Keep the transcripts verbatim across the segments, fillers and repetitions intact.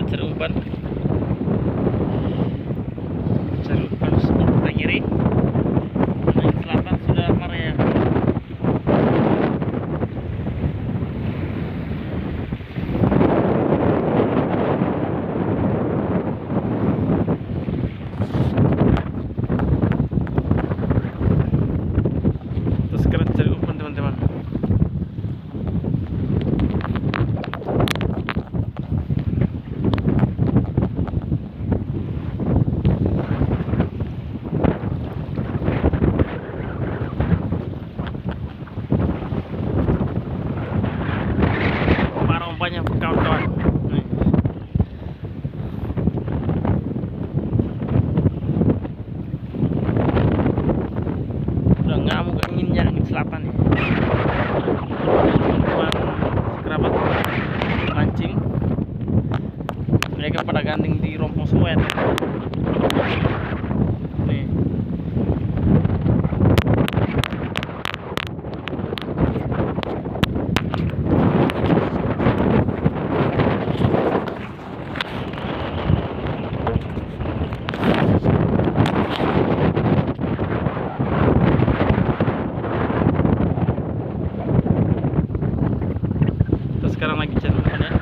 cari umpan cari umpan sebelah kiri. Nah, selatan sudah marah ya. Terus sekarang cari umpan teman-teman. Banyak kawan-kawan. Nih. Udah ngamuk anginnya, angin selatan nih. Teman-teman kerabat mancing, mereka pada gandeng di rompong suet. Nih. Sekarang lagi cari umpan ya.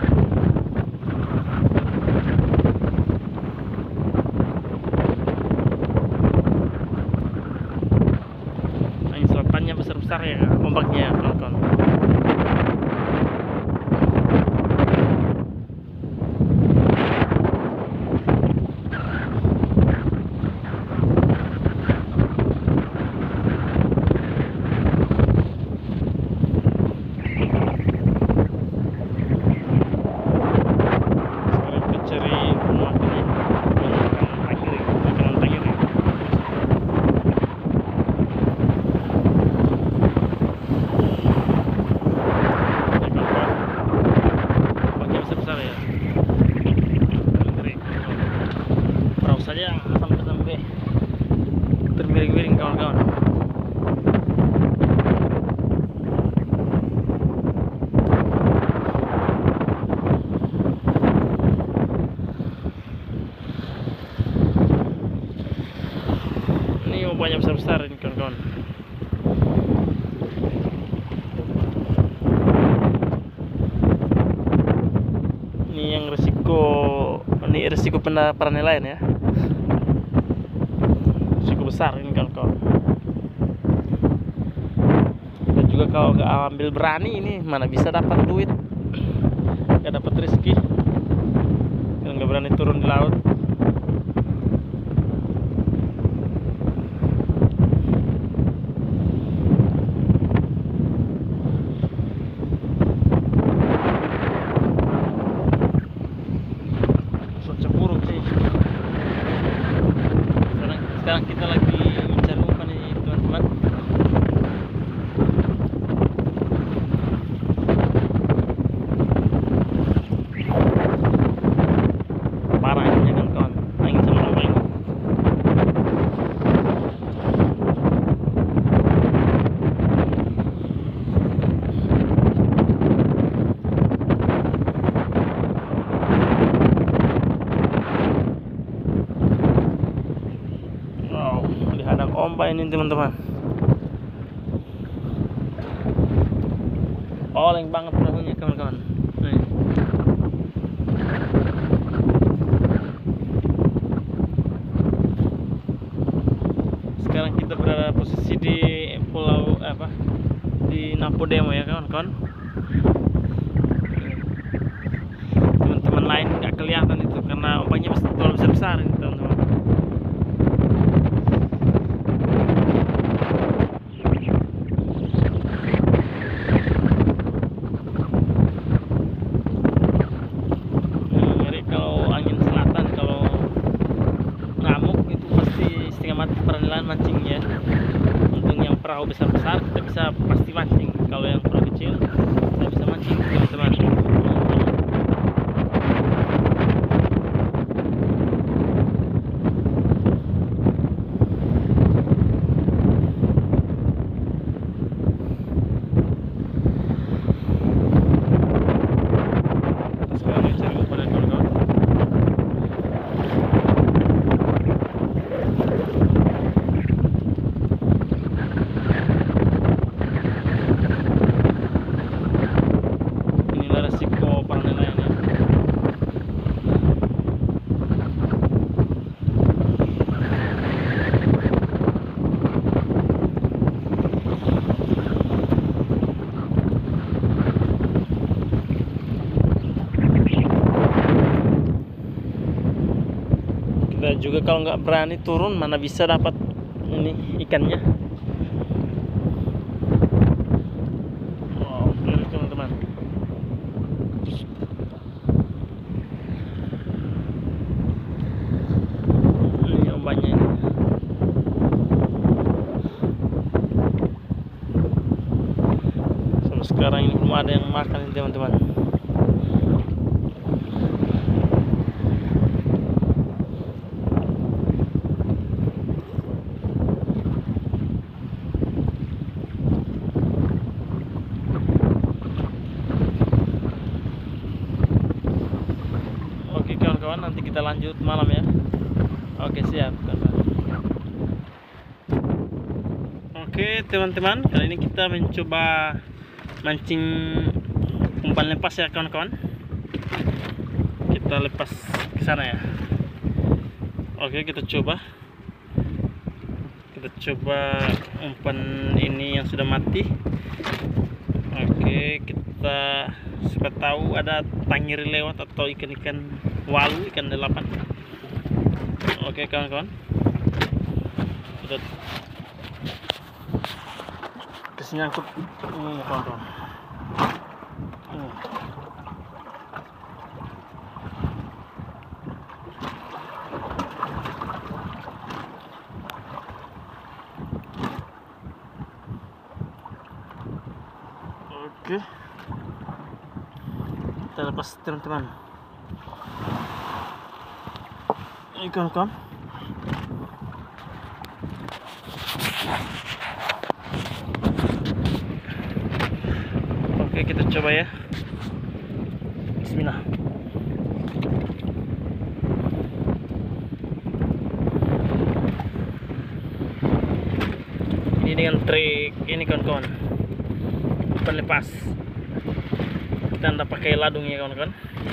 Angin selatannya besar-besar ya ombaknya kawan-kawan. Saja sampai-sampai termiring-miring kawan-kawan. Ini umpannya besar-besar ini kawan-kawan. Ini yang resiko, ini resiko para nelayan ya. Cukup besar ini kawan-kawan. Dan juga kalau nggak ambil berani ini mana bisa dapat duit, nggak dapat rezeki kalau nggak berani turun di laut. Cuaca buruk sih. Sekarang kita lagi mencari umpan ini teman-teman. Parah anginnya kan kawan, angin sama ombak ini. Dihadang ombak ini teman-teman. Oleng banget perahunya kawan-kawan. Nih. Sekarang kita berada posisi di pulau apa? Di Napodemo ya kawan-kawan. Teman-teman lain nggak kelihatan itu karena ombaknya terlalu besar-besar ini teman-teman. Mancingnya untuk yang perahu besar-besar kita bisa pasti mancing. Kalau yang perahu kecil kita bisa mancing teman-teman. Sekarang cari umpan kawan-kawan. Kita juga kalau nggak berani turun mana bisa dapat ini ikannya. Wow, ini teman-teman. Ini ombaknya ini. Sampai sekarang ini belum ada yang makan ini teman-teman. Kawan-kawan, nanti kita lanjut malam ya. Oke, siap. Oke teman-teman, kali ini kita mencoba mancing umpan lepas ya kawan-kawan. Kita lepas ke sana ya. Oke, kita coba. Kita coba umpan ini yang sudah mati. Oke, kita siapa tahu ada tangiri lewat atau ikan-ikan walu, ikan delapan. Oke kawan-kawan, kita kasih nyangkut ini kawan-kawan. Hmm. Oke, kita lepas teman-teman. Ini kawan-kawan. Oke, kita coba ya. Bismillah. Ini dengan trik ini kawan-kawan, umpan lepas. Kita tidak pakai ladung ya kawan-kawan.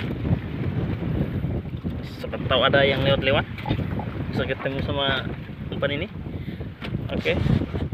Siapa tahu ada yang lewat-lewat bisa ketemu sama umpan ini. Oke.